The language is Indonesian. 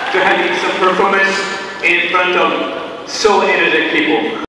to having some performance in front of so energetic people.